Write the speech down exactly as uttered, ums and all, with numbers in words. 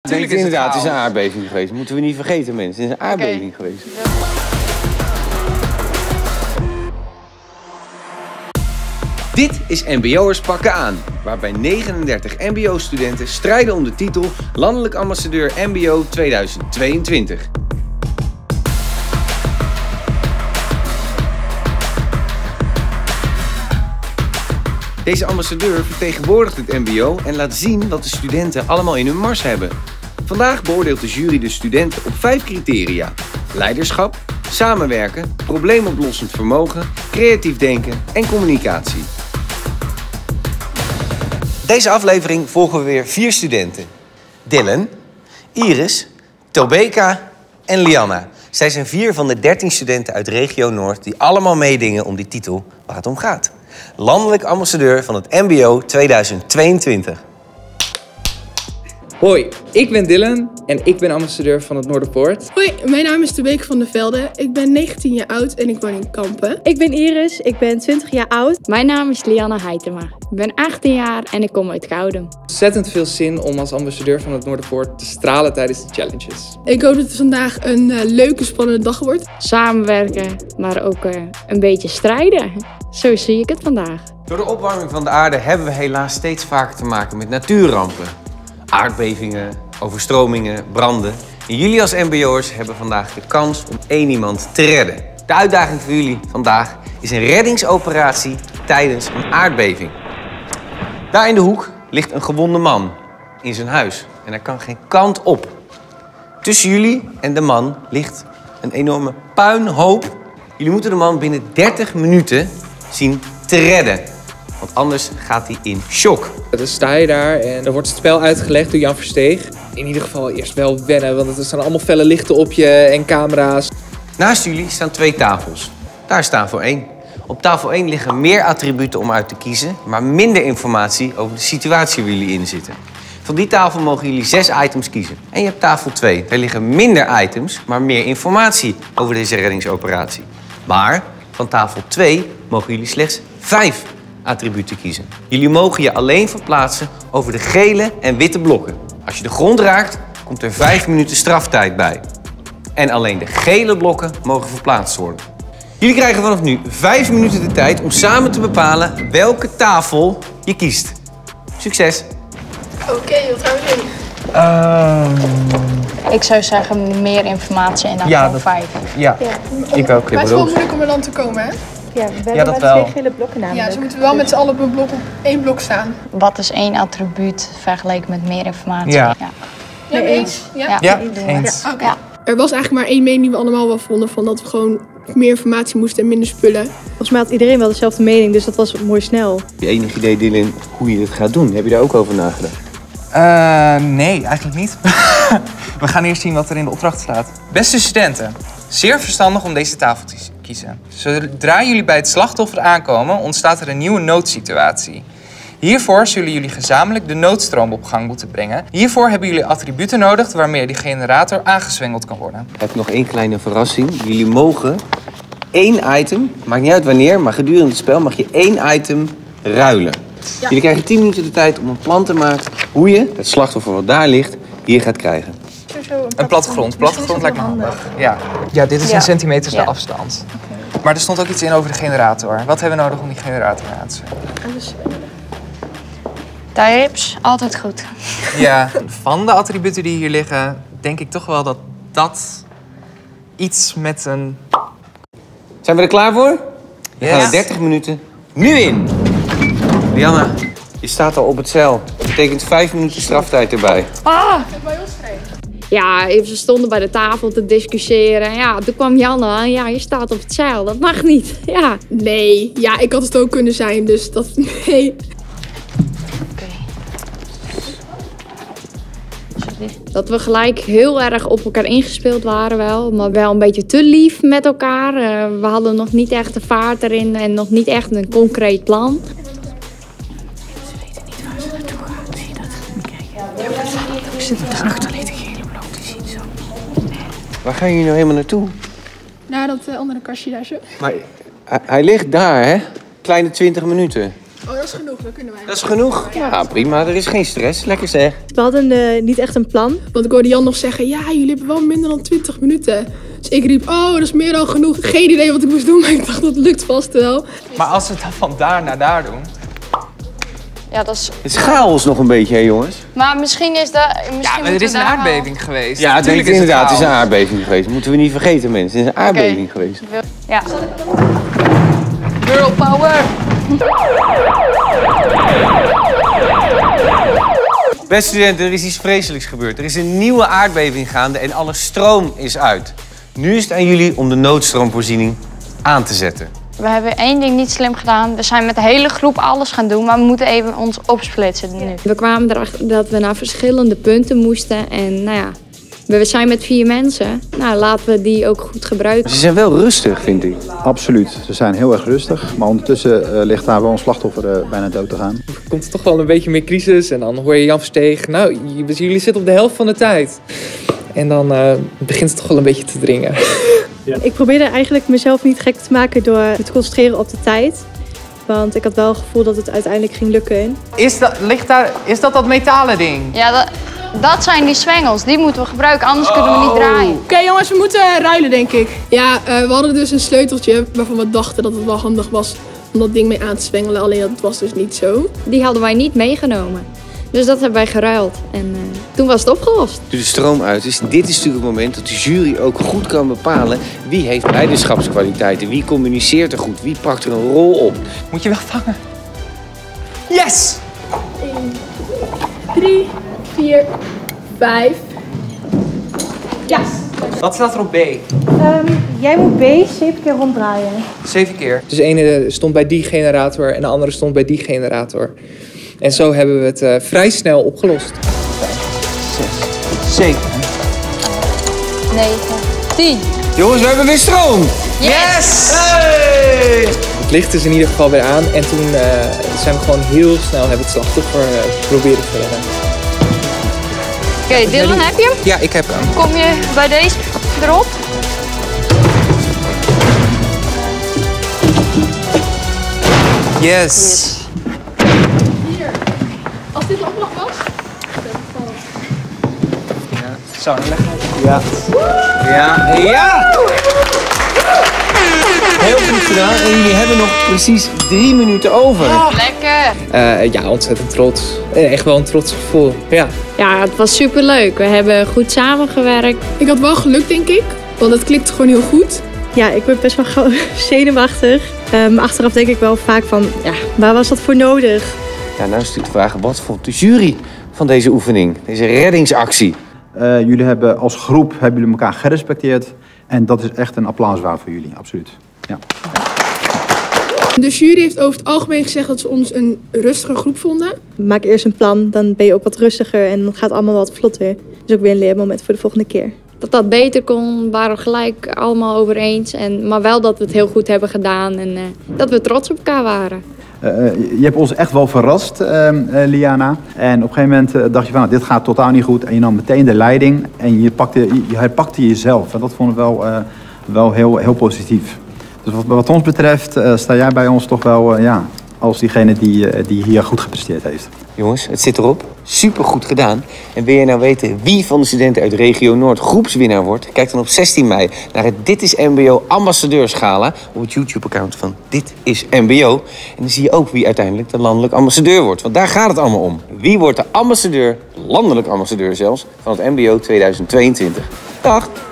Nee, het is inderdaad, het is een aardbeving geweest. Moeten we niet vergeten, mensen. Het is een aardbeving Okay. geweest. Dit is M B O'ers pakken aan, waarbij negenendertig M B O-studenten strijden om de titel Landelijk Ambassadeur M B O tweeduizend tweeëntwintig. Deze ambassadeur vertegenwoordigt het M B O en laat zien wat de studenten allemaal in hun mars hebben. Vandaag beoordeelt de jury de studenten op vijf criteria: leiderschap, samenwerken, probleemoplossend vermogen, creatief denken en communicatie. Deze aflevering volgen we weer vier studenten. Dylan, Iris, Tobeka en Lianna. Zij zijn vier van de dertien studenten uit regio Noord die allemaal meedingen om die titel waar het om gaat. Landelijk ambassadeur van het M B O tweeduizend tweeëntwintig. Hoi, ik ben Dylan en ik ben ambassadeur van het Noorderpoort. Hoi, mijn naam is Tobeka van der Velde. Ik ben negentien jaar oud en ik woon in Kampen. Ik ben Iris, ik ben twintig jaar oud. Mijn naam is Lianna Heitema. Ik ben achttien jaar en ik kom uit Gouden. Ontzettend veel zin om als ambassadeur van het Noorderpoort te stralen tijdens de challenges. Ik hoop dat het vandaag een uh, leuke, spannende dag wordt. Samenwerken, maar ook uh, een beetje strijden. Zo zie ik het vandaag. Door de opwarming van de aarde hebben we helaas steeds vaker te maken met natuurrampen. Aardbevingen, overstromingen, branden. En jullie als M B O'ers hebben vandaag de kans om één iemand te redden. De uitdaging voor jullie vandaag is een reddingsoperatie tijdens een aardbeving. Daar in de hoek ligt een gewonde man in zijn huis en hij kan geen kant op. Tussen jullie en de man ligt een enorme puinhoop. Jullie moeten de man binnen dertig minuten zien te redden. Want anders gaat hij in shock. Dan sta je daar en er wordt het spel uitgelegd door Jan Versteeg. In ieder geval eerst wel wennen, want er staan allemaal felle lichten op je en camera's. Naast jullie staan twee tafels. Daar is tafel één. Op tafel één liggen meer attributen om uit te kiezen, maar minder informatie over de situatie waar jullie in zitten. Van die tafel mogen jullie zes items kiezen. En je hebt tafel twee. Daar liggen minder items, maar meer informatie over deze reddingsoperatie. Maar van tafel twee mogen jullie slechts vijf attributen kiezen. Jullie mogen je alleen verplaatsen over de gele en witte blokken. Als je de grond raakt, komt er vijf minuten straftijd bij. En alleen de gele blokken mogen verplaatst worden. Jullie krijgen vanaf nu vijf minuten de tijd om samen te bepalen welke tafel je kiest. Succes! Oké, okay, wat gaan we doen? Uh... Ik zou zeggen meer informatie en dan ja, gewoon dat... vijf. Ja, ja. ik ook. Maar het is wel moeilijk om er dan te komen, hè? Ja, we hebben ja, dat maar wel. twee gele blokken namelijk. Ja, ze moeten wel met z'n allen op een blok op één blok staan. Wat is één attribuut vergeleken met meer informatie? Ja. Ja, ja eens. Ja, ja. ja eens. Ja, okay. Ja. Er was eigenlijk maar één mening die we allemaal wel vonden, van dat we gewoon meer informatie moesten en minder spullen. Volgens mij had iedereen wel dezelfde mening, dus dat was mooi snel. Je enig idee, Dylan, hoe je dit gaat doen? Heb je daar ook over nagedacht? Uh, nee, eigenlijk niet. We gaan eerst zien wat er in de opdracht staat. Beste studenten, zeer verstandig om deze tafel te kiezen. Zodra jullie bij het slachtoffer aankomen, ontstaat er een nieuwe noodsituatie. Hiervoor zullen jullie gezamenlijk de noodstroom op gang moeten brengen. Hiervoor hebben jullie attributen nodig waarmee die generator aangezwengeld kan worden. Ik heb nog één kleine verrassing. Jullie mogen één item, maakt niet uit wanneer, maar gedurende het spel mag je één item ruilen. Ja. Jullie krijgen tien minuten de tijd om een plan te maken hoe je het slachtoffer wat daar ligt hier gaat krijgen. Een, een plattegrond. Plattegrond lijkt me handig. Ja. ja, dit is ja. in centimeters ja. de afstand. Okay. Maar er stond ook iets in over de generator. Wat hebben we nodig om die generator aan te zetten? Types, altijd goed. Ja, van de attributen die hier liggen, denk ik toch wel dat dat iets met een... Zijn we er klaar voor? We yes. gaan er dertig minuten nu in. Lianna, je staat al op het zeil. Dat betekent vijf minuten straftijd erbij. Ah! Ja, ze stonden bij de tafel te discussiëren. Ja, toen kwam Janne. Ja, je staat op het zeil. Dat mag niet. Ja. Nee, ja, ik had het ook kunnen zijn, dus dat... Nee. Dat we gelijk heel erg op elkaar ingespeeld waren wel. Maar wel een beetje te lief met elkaar. Uh, we hadden nog niet echt de vaart erin en nog niet echt een concreet plan. Ze weten niet waar ze naartoe gaan. Nee, dat gaat niet kijken. Ik zit daarachter liet ik hele blok te zien zo. Waar gaan jullie nou helemaal naartoe? Naar dat uh, andere kastje daar zo. Maar hij, hij ligt daar, hè? Kleine twintig minuten. Oh, dat is genoeg. Dat kunnen wij. Dat is genoeg? Ja, prima. Er is geen stress. Lekker zeg. We hadden uh, niet echt een plan. Want ik hoorde Jan nog zeggen, ja, jullie hebben wel minder dan twintig minuten. Dus ik riep, oh, dat is meer dan genoeg. Geen idee wat ik moest doen, maar ik dacht, dat lukt vast wel. Maar als we het dan van daar naar daar doen... Ja, dat is... Het is chaos nog een beetje, hè jongens? Maar misschien is dat... Misschien Ja, maar er is een aardbeving geweest. Ja, het Tuurlijk is inderdaad. Het is een chaos. aardbeving geweest. Dat moeten we niet vergeten, mensen. Het is een aardbeving okay. geweest. Ja. Girl power! Beste studenten, er is iets vreselijks gebeurd. Er is een nieuwe aardbeving gaande en alle stroom is uit. Nu is het aan jullie om de noodstroomvoorziening aan te zetten. We hebben één ding niet slim gedaan. We zijn met de hele groep alles gaan doen, maar we moeten even ons opsplitsen nu. We kwamen erachter dat we naar verschillende punten moesten en nou ja, we zijn met vier mensen. Nou, laten we die ook goed gebruiken. Ze zijn wel rustig, vind ik. Absoluut. Ze zijn heel erg rustig, maar ondertussen uh, ligt daar wel een slachtoffer uh, bijna dood te gaan. Er komt toch wel een beetje meer crisis en dan hoor je Jan Versteeg. Nou, jullie zitten op de helft van de tijd. En dan uh, begint het toch wel een beetje te dringen. Ja. Ik probeerde eigenlijk mezelf niet gek te maken door me te concentreren op de tijd. Want ik had wel het gevoel dat het uiteindelijk ging lukken. Is dat, ligt daar, is dat dat metalen ding? Ja, dat, dat zijn die zwengels. Die moeten we gebruiken, anders oh. kunnen we niet draaien. Oké okay, jongens, we moeten ruilen denk ik. Ja, uh, we hadden dus een sleuteltje waarvan we dachten dat het wel handig was om dat ding mee aan te zwengelen. Alleen dat was dus niet zo. Die hadden wij niet meegenomen. Dus dat hebben wij geruild en uh, toen was het opgelost. Toen de stroom uit is, dit is natuurlijk het moment dat de jury ook goed kan bepalen wie heeft leiderschapskwaliteiten, wie communiceert er goed, wie pakt er een rol op. Moet je wel vangen. Yes! één, drie, vier, vijf. Ja. Wat staat er op B? Um, jij moet B zeven keer ronddraaien. Zeven keer. Dus de ene stond bij die generator en de andere stond bij die generator. En zo hebben we het uh, vrij snel opgelost. Vijf, zes, zeven, negen, tien. Jongens, we hebben weer stroom! Yes! Hey! Het licht is in ieder geval weer aan en toen uh, zijn we gewoon heel snel hebben het slachtoffer uh, proberen te redden. Oké, okay, Dylan, heb je hem? Ja, ik heb hem. Kom je bij deze erop? Yes! yes. Als dit oplag was? Ja, zo, dan leg ik. Ja. Ja. Ja! Heel goed gedaan. En jullie hebben nog precies drie minuten over. Oh, lekker! Uh, ja, ontzettend trots. Echt wel een trots gevoel. Ja. Ja, het was superleuk. We hebben goed samengewerkt. Ik had wel geluk, denk ik. Want het klikte gewoon heel goed. Ja, ik ben best wel gauw zenuwachtig. Um, achteraf denk ik wel vaak van, ja, waar was dat voor nodig? Ja, nou is natuurlijk de vraag, wat vond de jury van deze oefening, deze reddingsactie? Uh, jullie hebben als groep hebben jullie elkaar gerespecteerd. En dat is echt een applaus waard voor jullie, absoluut. Ja. De jury heeft over het algemeen gezegd dat ze ons een rustige groep vonden. Maak eerst een plan, dan ben je ook wat rustiger en dan gaat het allemaal wat vlotter. Dus ook weer een leermoment voor de volgende keer. Dat dat beter kon, waren we gelijk allemaal over eens. En, maar wel dat we het heel goed hebben gedaan en uh, dat we trots op elkaar waren. Uh, je hebt ons echt wel verrast, uh, uh, Liana. En op een gegeven moment uh, dacht je van, nou, dit gaat totaal niet goed. En je nam meteen de leiding en je, pakte, je, je herpakte jezelf. En dat vonden we wel, uh, wel heel, heel positief. Dus wat, wat ons betreft uh, sta jij bij ons toch wel uh, ja, als diegene die, uh, die hier goed gepresteerd heeft. Jongens, het zit erop. Super goed gedaan. En wil je nou weten wie van de studenten uit regio Noord groepswinnaar wordt? Kijk dan op zestien mei naar het Dit is M B O ambassadeursgala op het YouTube-account van Dit is M B O. En dan zie je ook wie uiteindelijk de landelijk ambassadeur wordt. Want daar gaat het allemaal om. Wie wordt de ambassadeur, landelijk ambassadeur zelfs, van het M B O tweeduizend tweeëntwintig? Dag!